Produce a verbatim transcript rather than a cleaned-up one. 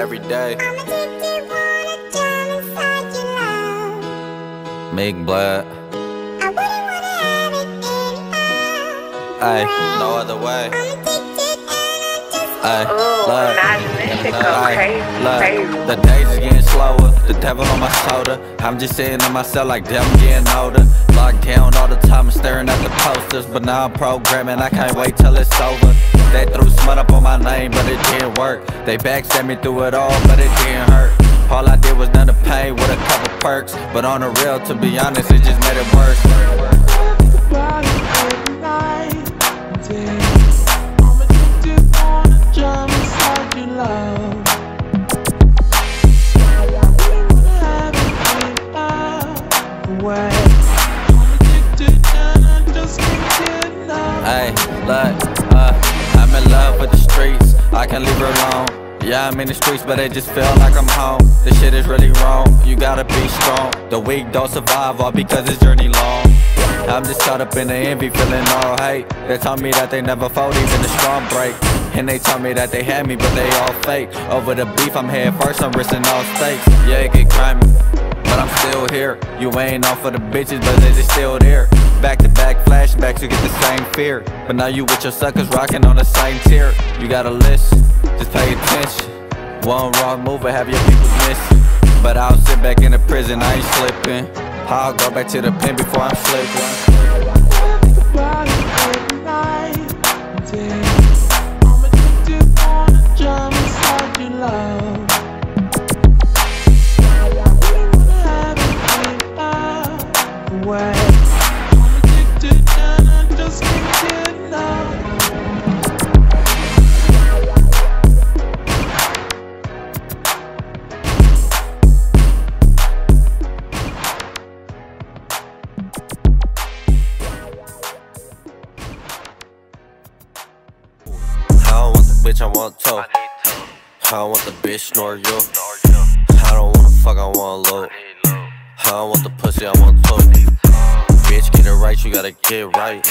every day. Meek Blood. Ay, no other way. Ay, look, look, the days is getting slower, the devil on my shoulder. I'm just sitting in myself like damn, I'm getting older. Locked down all the time, I'm staring at the posters. But now I'm programming, I can't wait till it's over. They threw smut up on my name, but it didn't work. They backstabbed me through it all, but it didn't hurt. All I did was numb the pain with a couple perks. But on the real, to be honest, it just made it worse. Hey, look, uh, I'm in love with the streets, I can't leave her alone. Yeah, I'm in the streets, but it just feel like I'm home. This shit is really wrong, you gotta be strong. The weak don't survive, all because this journey long. I'm just caught up in the envy, feeling all hate. They told me that they never fold, even the strong break. And they told me that they had me, but they all fake. Over the beef, I'm head first, I'm risking all stakes. Yeah, it get grimy, but I'm still here. You ain't off for the bitches, but they just still there. Back to back flashbacks, you get the same fear. But now you with your suckers rocking on the same tier. You got a list, just pay attention. One wrong move and have your people missing. But I'll sit back in the prison, I ain't slipping. I'll go back to the pen before I'm slipping. Bitch, I want to. I don't want the bitch nor you. I don't wanna fuck, I want loot. I don't want the pussy, I want to. Bitch, get it right, you gotta get right.